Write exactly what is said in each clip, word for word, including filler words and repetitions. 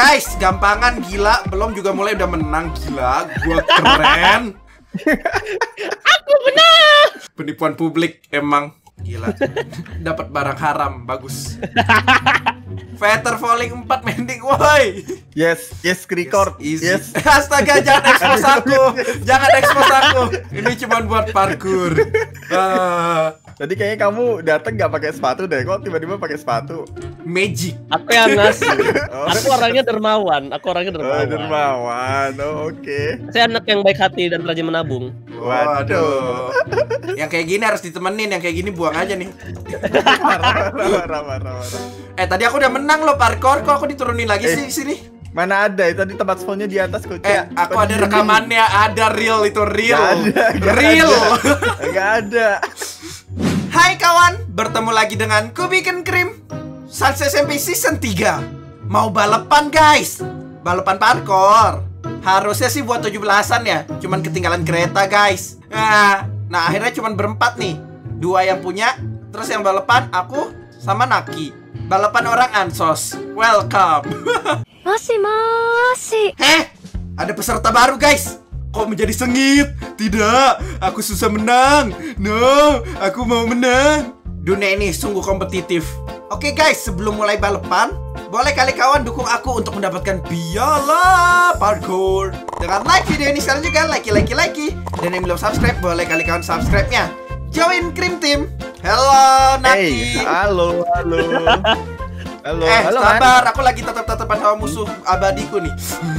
Guys, gampangan gila. Belum juga mulai udah menang. Gila, gua keren. Aku menang. Penipuan publik emang. Gila. Dapat barang haram, bagus. Feather falling empat mending, woi. Yes, yes, record. Yes, yes. Astaga, jangan expose aku. Jangan expose aku. Ini cuma buat parkour. Uh, Tadi kayaknya kamu dateng nggak pakai sepatu deh. Kok tiba-tiba pakai sepatu? magic. Aku yang ngasih. Oh. Aku orangnya dermawan. Aku orangnya Oh, dermawan. dermawan. Oh, oke. Okay. Saya anak yang baik hati dan rajin menabung. Waduh. Yang kayak gini harus ditemenin, yang kayak gini buang aja nih. Marah, marah, marah, marah. Eh, tadi aku udah menang loh parkour, kok aku diturunin lagi Eh. sih di sini? Mana ada? Itu tadi tempat spawnnya di atas kok. Eh, aku ada rekamannya, ada real itu real. Gak ada, gak Real. ada. Gak ada. Hai kawan, bertemu lagi dengan Kubiken Krim Sunset S M P Season tiga. Mau balapan guys, balapan parkour. Harusnya sih buat tujuh belasan ya, cuman ketinggalan kereta guys. Nah, nah akhirnya cuman berempat nih. Dua yang punya, terus yang balapan aku sama Naki. Balapan orang ansos. Welcome. Moshi moshi. Heh, ada peserta baru guys. Kok menjadi sengit? Tidak, aku susah menang. No, aku mau menang. Dunia ini sungguh kompetitif. Oke guys, sebelum mulai balapan, boleh kali kawan dukung aku untuk mendapatkan piala parkour dengan like video ini sekarang juga, like, like, like. Dan yang belum subscribe, boleh kali kawan subscribe-nya. Join Krim Team. Hello Naki. Hey, halo, halo. Halo, Eh, halo, sabar, aku lagi tetap-tetapan sama musuh abadiku nih.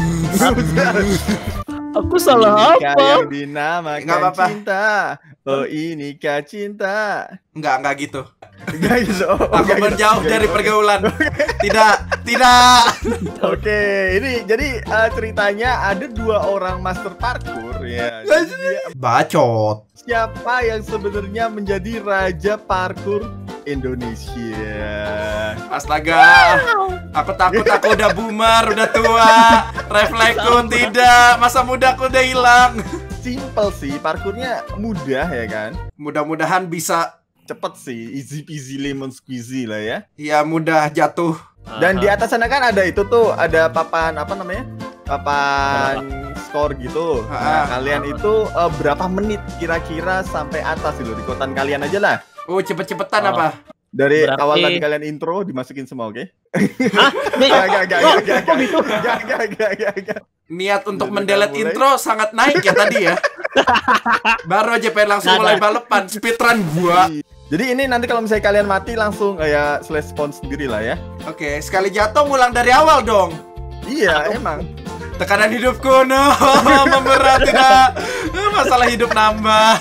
Aku salah Inikah apa? yang dinamakan Nggak apa-apa. cinta. Oh, inikah cinta. Enggak, enggak gitu. Enggak gitu. Oh, Aku enggak gitu. menjauh Enggak dari gitu. pergaulan. Tidak, tidak. Oke, ini jadi eh, ceritanya ada dua orang master parkour ya. Jadi dia- Bacot. siapa yang sebenarnya menjadi raja parkour Indonesia? Astaga. Aku takut aku udah boomer, udah tua. Refleksku tidak, masa mudaku udah hilang. Simple sih, parkournya mudah ya kan? Mudah-mudahan bisa. Cepet sih, easy peasy lemon squeezy lah ya. Ya mudah jatuh. Dan di atas sana kan ada itu tuh, ada papan apa namanya? Papan skor gitu. Nah, Ah. kalian itu eh, berapa menit kira-kira sampai atas itu? Di kotan kalian aja lah. Oh, cepet-cepetan Oh. apa? Dari Berarti- awal tadi kalian intro dimasukin semua, oke? Hah? Nih, Gak, gak, gak, oh, gak, gak, kok gitu? gak, gak, gak, gak, gak. Niat untuk Udah mendelete mulai. intro sangat naik ya tadi ya. Baru aja pengen langsung Nggak mulai ada. balapan. Speedrun gua. Jadi ini nanti kalau misalnya kalian mati langsung kayak slash spawn sendiri lah ya. Oke, sekali jatuh ngulang dari awal dong. Iya, emang. Tekanan hidupku, no, memberat tidak. Masalah hidup nambah.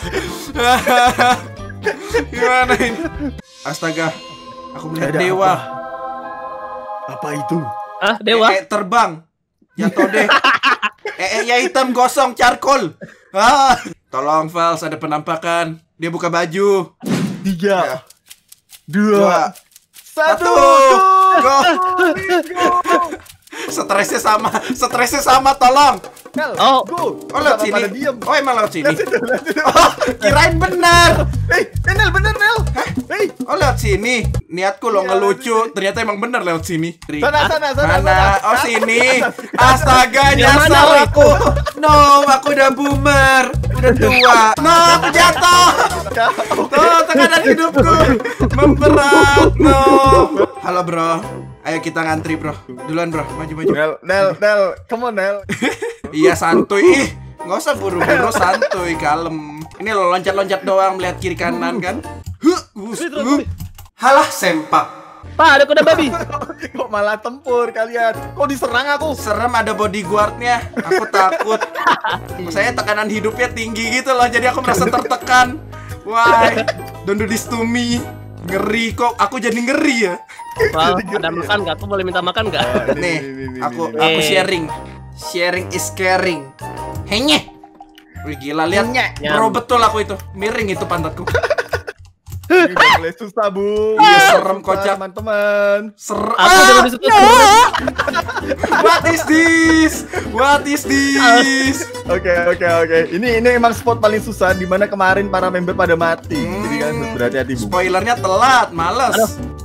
Gimana ini? Astaga, aku melihat Ada dewa. Apa itu? Ah, dewa. Eh, terbang. Jatuh deh. Eh, eh, ya hitam gosong charcoal. Ah, tolong Vals, ada penampakan. Dia buka baju. Tiga, Ya. dua, Dua, satu, satu. go! Go. Stresnya sama, stresnya sama, tolong. Nel, Oh. go! Oh, lewat Kenapa pada sini. diem? Oh, emang lewat sini. Lihat situ, lihat situ. Oh, kirain benar. Hei, eh, Nel, bener Nel. Hei, Oh, lewat sini. Niatku lo Iya, ngelucu, lewat sini. ternyata emang bener lewat sini. sana, sana, sana, Mana? sana. Oh, sini. Astaga, Yang mana, nyasar Woi? aku. No, aku udah boomer. Udah tua. No, aku jatuh. Tuh, tekanan hidupku memberat. No. Halo, bro. Ayo kita ngantri, bro. Duluan, bro. Maju, maju. Nel, Nel, Nel, come on Nel. Iya, santuy. Ih, nggak usah buru-buru, santuy, kalem. Ini lo loncat-loncat doang melihat kiri kanan kan. Huh, us, huh. Halah, sempak. Pak, ada kuda babi. Kok malah tempur kalian? Kok diserang aku? Serem, ada bodyguardnya. Aku takut. Saya tekanan hidupnya tinggi gitu loh, jadi aku merasa tertekan. Why? Don't do this to me. Ngeri kok, aku jadi ngeri ya. Wow, ada makan nggak? Aku boleh minta makan nggak? Ah, Nih, ini, ini, aku ini. aku Eh. sharing. Sharing is caring. Henye. Wih, gila, lihat. Henye. Bro, betul aku itu. Miring itu pantatku. Ini udah mulai susah, Bu. Iya, Susah, serem, kocak. teman-teman. Ser Aku Ah, udah disitu. What is this? What is this? Oke, oke, oke. Ini ini emang spot paling susah di mana kemarin para member pada mati. Jadi kan harus berhati-hati, Bu. Spoilernya telat, males. Aduh.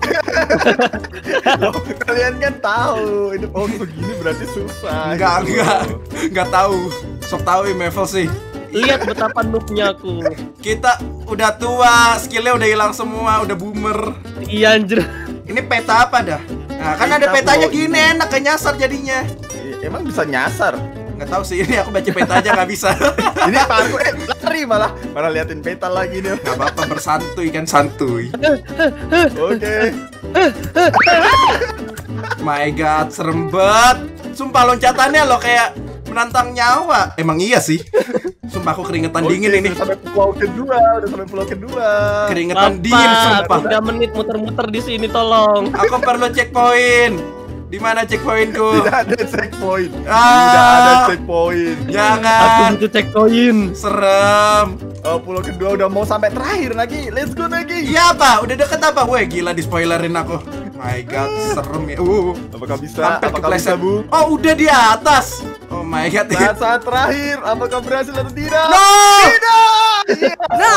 Loh, kalian kan tahu itu oh begini berarti susah. Enggak, gitu. enggak. Enggak tahu. Sok tahu ya Mevel sih. Lihat betapa noobnya aku. Kita udah tua, skillnya udah hilang semua, udah boomer. Iya anjir. Ini peta apa dah? Nah, kan ada Peta petanya poin. gini, enak kayak nyasar jadinya. I- Emang bisa nyasar. Nggak tahu sih, ini aku baca peta aja nggak bisa. Ini parkour eh, lari malah malah liatin peta lagi nih. Nggak apa-apa, bersantuy kan santuy. Oke. My god, serem banget. Sumpah loncatannya loh kayak menantang nyawa. Emang iya sih. Sumpah aku keringetan Oke, dingin ini. udah sampai pulau kedua, udah sampai pulau kedua. Keringetan dingin sumpah. tiga menit muter-muter di sini tolong. Aku perlu checkpoint. Di mana checkpointku? Tidak ada checkpoint. Ah. Tidak ada checkpoint. Aku Jangan. butuh checkpoint. Serem. Oh, pulau kedua udah mau sampai terakhir lagi. Let's go lagi. Iya apa? Udah deket apa? Weh gila di spoilerin aku. My god, serem ya. Uh. Apakah bisa? Hampir Apakah bisa, kepleset. Bu? Oh, udah di atas. Oh my god. Saat saat terakhir, apakah berhasil atau tidak? No! Tidak. Iya.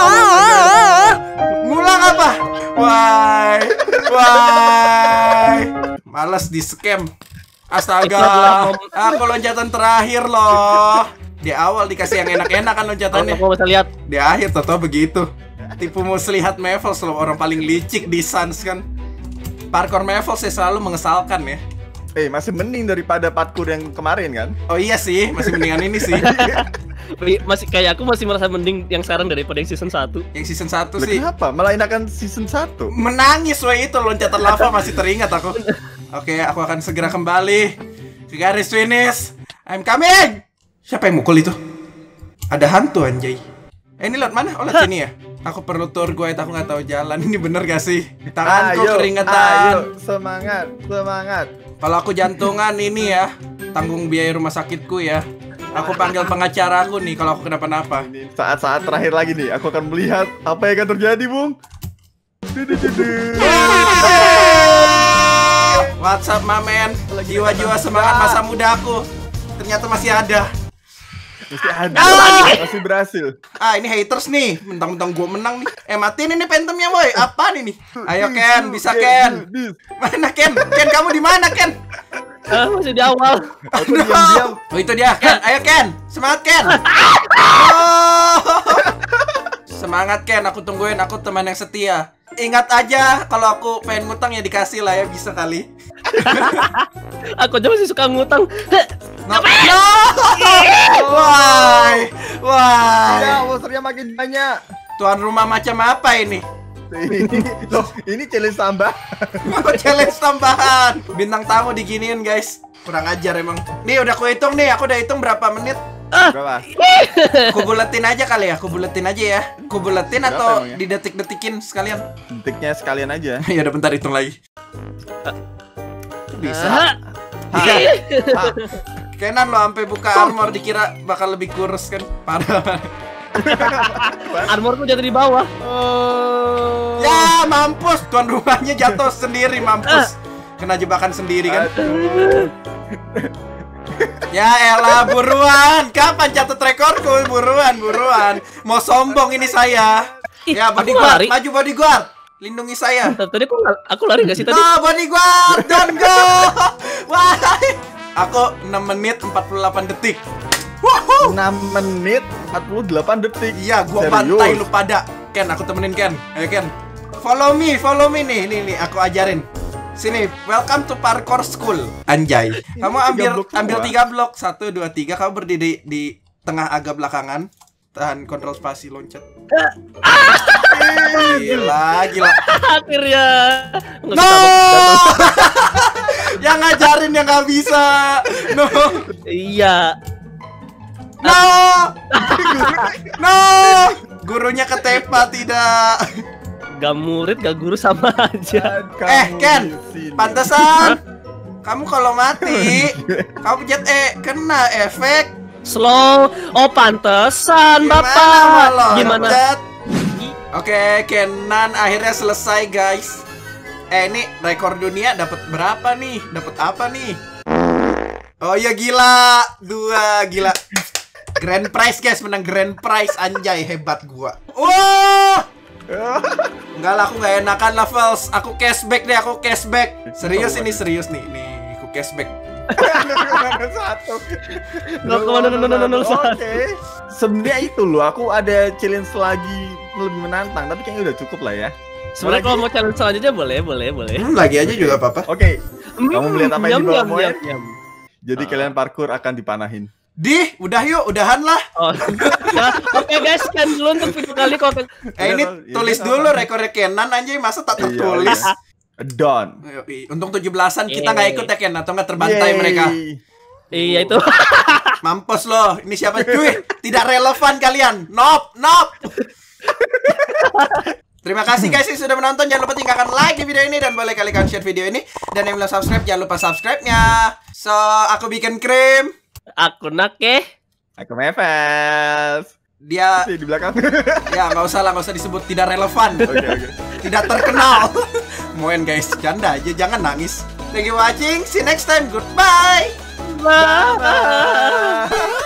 Ngulang apa? Why? Why? Males di scam. Astaga. Aku loncatan terakhir loh. Di awal dikasih yang enak-enak kan Kalau loncatannya. kamu bisa lihat. Di akhir tau begitu. Tipu muslihat Mevel selalu orang paling licik di Sans kan. Parkour Mevel sih selalu mengesalkan ya. Eh, masih mending daripada parkour yang kemarin kan? Oh iya sih, masih mendingan ini sih. Masih kayak aku masih merasa mending yang sekarang daripada yang season satu. Yang season satu Lah, sih kenapa? Malah enakan season satu. menangis weh itu loncatan lava masih teringat aku. Oke, aku akan segera kembali ke garis finish. I'm coming. Siapa yang mukul itu? Ada hantu anjay. Eh ini lewat mana? Oh lewat sini ya. Aku perlu tour guide, aku nggak tahu jalan. Ini bener gak sih? Tanganku Ayo, keringetan. ayo, semangat, semangat. Kalau aku jantungan ini ya, tanggung biaya rumah sakitku ya. Aku panggil pengacara aku nih kalau aku kenapa-napa. Ini saat-saat terakhir lagi nih, aku akan melihat apa yang akan terjadi, Bung. Dudududu. What's up, mamen? Jiwa-jiwa semangat masa muda aku ternyata masih ada. Masih ada, Ah! masih berhasil. Ah, ini haters nih. Mentang-mentang gua menang nih. Eh, matiin ini Phantomnya, boy. Apaan ini? Ayo, Ken. Bisa, Ken. Mana, Ken? Ken, kamu di mana, Ken? Ah, masih di awal. Aku diam-diam. Oh, itu dia. Ken, ayo, Ken. Semangat, Ken. Oh. Semangat, Ken. Aku tungguin. Aku teman yang setia. Ingat aja, kalau aku pengen ngutang ya dikasih lah ya. Bisa kali. Aku aja masih suka ngutang. No. No. Why? Why? Ya, monsternya makin banyak. Tuan rumah macam apa ini? Loh, ini challenge tambah. Oh, challenge tambahan. Bintang tamu diginiin, guys. Kurang ajar emang. Nih udah aku hitung nih, aku udah hitung berapa menit. Berapa? Aku buletin aja kali ya, aku buletin aja ya. Aku buletin Berapa atau emangnya? didetik-detikin sekalian? Detiknya sekalian aja. Ya udah bentar hitung lagi. Bisa. Ah, Bisa. Kenan lo sampai buka armor dikira bakal lebih kurus kan? Parah. armorku jatuh di bawah. Oh. Ya mampus, tuan rumahnya jatuh sendiri mampus. Kena jebakan sendiri kan? Aduh. Ya elah buruan, kapan catat rekorku? Buruan, buruan. Mau sombong ini saya. Ih, Ya aku bodyguard, lari. maju bodyguard. Lindungi saya. Tadi aku aku lari gak sih tadi? No bodyguard, don't go. Wah. Aku enam menit empat puluh delapan detik. Woohoo. enam menit empat puluh delapan detik. Iya, gua Serius? bantai lu pada. Ken, aku temenin Ken. Ayo Ken. Follow me, follow me nih, nih, nih. Aku ajarin. Sini, welcome to parkour school. Anjay. Kamu tiga ambil blok ambil semua. tiga blok, satu, dua, tiga. Kamu berdiri di tengah agak belakangan. Tahan kontrol spasi loncat. Gila, gila. Akhirnya. Nggak No! bisa, Yang ngajarin yang nggak bisa. No. Iya. No. No. Gurunya ketepa tidak. Gak murid, gak guru sama aja. Dan Eh, kamu Ken, di sini. pantesan. Kamu kalau mati, kamu pencet E, kena efek. Slow. Oh, pantesan, Bapak. lo, Gimana? pencet? Oke, Kenan akhirnya selesai, guys. Eh, ini rekor dunia dapat berapa nih? Dapat apa nih? Oh iya gila, dua gila. Grand prize guys, menang grand prize anjay, hebat gua. Wah! Enggak lah, aku nggak enakan lah, Fels. Aku cashback deh, aku cashback. Serius ini, serius nih. Nih, aku cashback. Satu. nol koma nol nol nol satu. Oke. Sebenarnya itu loh, aku ada challenge lagi lebih menantang, tapi kayaknya udah cukup lah ya. Sebenarnya kalau mau challenge selanjutnya boleh, boleh, boleh. Hmm, lagi aja juga apa-apa. Oke. Kamu melihat apa yang di bawah Yam, Moe? yam, yam. Jadi kalian parkour akan dipanahin. Dih, udah yuk, udahan lah. Oh. Nah, oke guys, kan dulu untuk video kali kok. Eh ini Iya, tulis iya, dulu apa? rekornya Kenan anjay, masa tak Iya, tertulis. Done. Yoi, Untung tujuh belasan kita nggak Yeay. ikut ya Ken, atau nggak terbantai Yeay. mereka. Iya itu. Mampus loh, ini siapa cuy? Tidak relevan kalian. Nop, nop. Terima kasih guys yang sudah menonton. Jangan lupa tinggalkan like di video ini dan boleh kalian share video ini. Dan yang belum subscribe jangan lupa subscribe-nya. So, aku bikin krim. Aku nake. Aku Mevels. Dia Di belakang. ya nggak usah lah, nggak usah disebut tidak relevan. Oke, oke. Tidak terkenal. Moen guys, canda aja, jangan nangis. Thank you for watching. See you next time. Goodbye. Bye. Bye.